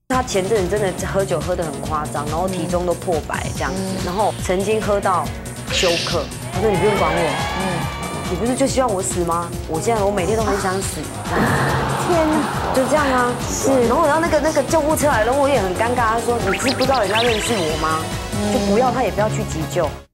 他前阵子真的喝酒喝得很夸张，然后体重都破100这样子，然后曾经喝到休克。他说你不用管我，你不是就希望我死吗？我每天都很想死。 天哪， 就这样啊。是。然后那个救护车来了，我也很尴尬。他说你知不知道人家认识我吗？就不要，他也不要去急救。